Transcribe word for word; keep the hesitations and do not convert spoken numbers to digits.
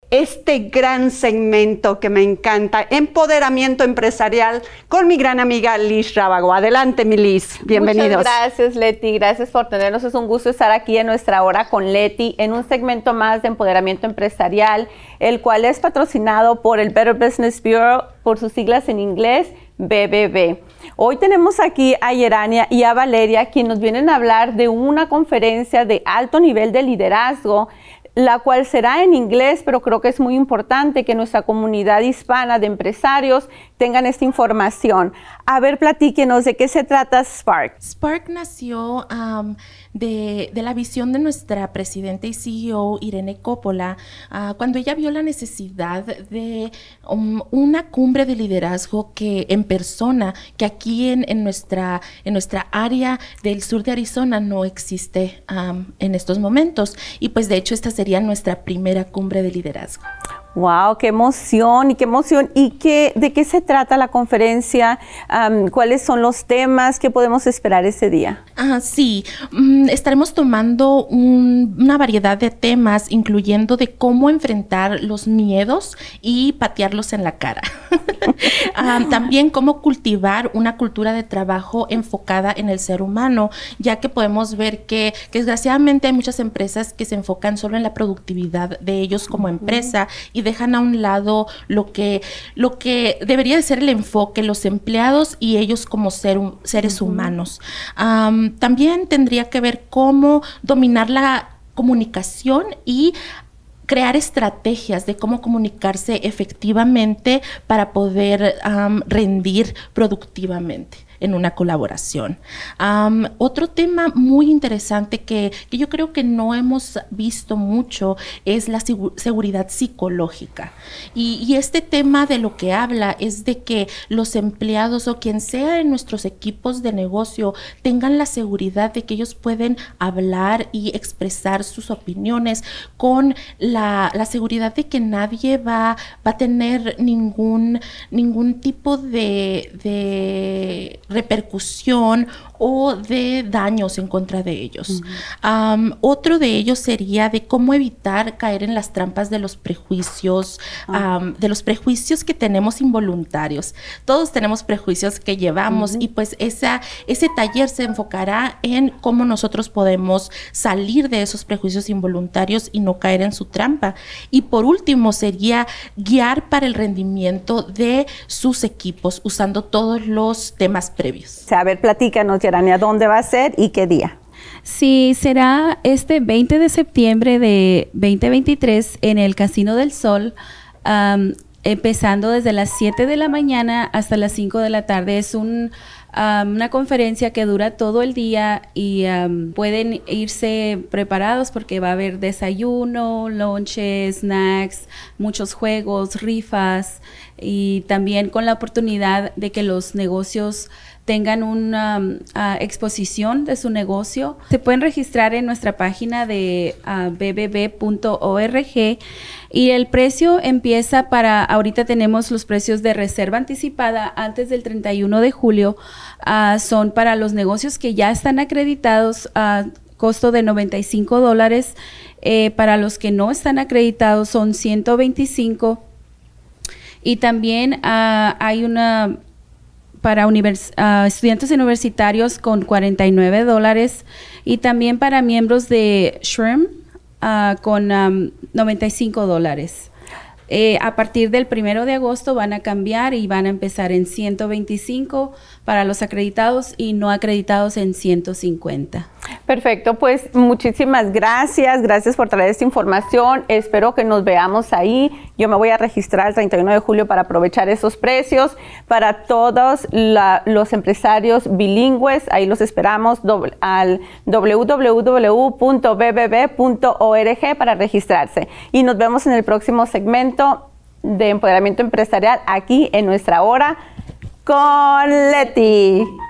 este gran segmento que me encanta, empoderamiento empresarial, con mi gran amiga Liz Rábago. Adelante, mi Liz, bienvenidos. Muchas gracias, Leti, gracias por tenernos. Es un gusto estar aquí en nuestra hora con Leti, en un segmento más de empoderamiento empresarial, el cual es patrocinado por el Better Business Bureau, por sus siglas en inglés, B B B. Hoy tenemos aquí a Yerania y a Valeria, quienes nos vienen a hablar de una conferencia de alto nivel de liderazgo, la cual será en inglés, pero creo que es muy importante que nuestra comunidad hispana de empresarios tengan esta información. A ver, platíquenos, ¿de qué se trata Spark? Spark nació um, de, de la visión de nuestra presidenta y C E O, Irene Coppola, uh, cuando ella vio la necesidad de um, una cumbre de liderazgo que en persona, que aquí en, en, nuestra, en nuestra área del sur de Arizona no existe um, en estos momentos. Y pues de hecho esta sería nuestra primera cumbre de liderazgo. ¡Wow! ¡Qué emoción! ¡Y qué emoción! ¿Y qué, de qué se trata la conferencia? Um, ¿Cuáles son los temas que podemos esperar ese día? Ah, sí, mm, estaremos tomando un, una variedad de temas, incluyendo de cómo enfrentar los miedos y patearlos en la cara. um, también cómo cultivar una cultura de trabajo enfocada en el ser humano, ya que podemos ver que, que desgraciadamente hay muchas empresas que se enfocan solo en la productividad de ellos como uh-huh. empresa y dejan a un lado lo que, lo que debería de ser el enfoque, los empleados y ellos como ser, seres uh-huh. humanos. Um, también tendría que ver cómo dominar la comunicación y crear estrategias de cómo comunicarse efectivamente para poder um, rendir productivamente en una colaboración. Um, otro tema muy interesante que, que yo creo que no hemos visto mucho es la seguridad psicológica. Y, y este tema de lo que habla es de que los empleados o quien sea en nuestros equipos de negocio tengan la seguridad de que ellos pueden hablar y expresar sus opiniones con la, la seguridad de que nadie va, va a tener ningún, ningún tipo de, de repercusión o de daños en contra de ellos. Uh-huh. um, otro de ellos sería de cómo evitar caer en las trampas de los prejuicios, uh-huh. um, de los prejuicios que tenemos involuntarios. Todos tenemos prejuicios que llevamos uh-huh. y pues esa, ese taller se enfocará en cómo nosotros podemos salir de esos prejuicios involuntarios y no caer en su trampa. Y por último sería guiar para el rendimiento de sus equipos usando todos los temas previos. A ver, platícanos, Yerania, ¿dónde va a ser y qué día? Sí, será este veinte de septiembre de veinte veintitrés en el Casino del Sol, um, empezando desde las siete de la mañana hasta las cinco de la tarde. Es un, um, una conferencia que dura todo el día y um, pueden irse preparados porque va a haber desayuno, lonches, snacks, muchos juegos, rifas y también con la oportunidad de que los negocios tengan una uh, exposición de su negocio. Se pueden registrar en nuestra página de uh, b b b punto org y el precio empieza para, ahorita tenemos los precios de reserva anticipada antes del treinta y uno de julio, uh, son para los negocios que ya están acreditados a uh, costo de noventa y cinco dólares, eh, para los que no están acreditados son ciento veinticinco y también uh, hay una para univers uh, estudiantes universitarios con cuarenta y nueve dólares y también para miembros de S R I M uh, con um, noventa y cinco dólares. Eh, a partir del primero de agosto van a cambiar y van a empezar en ciento veinticinco para los acreditados y no acreditados en ciento cincuenta. Perfecto, pues muchísimas gracias, gracias por traer esta información, espero que nos veamos ahí. Yo me voy a registrar el treinta y uno de julio para aprovechar esos precios para todos la, los empresarios bilingües, ahí los esperamos doble, al w w w punto b b b punto org para registrarse y nos vemos en el próximo segmento de empoderamiento empresarial aquí en nuestra hora con Leti.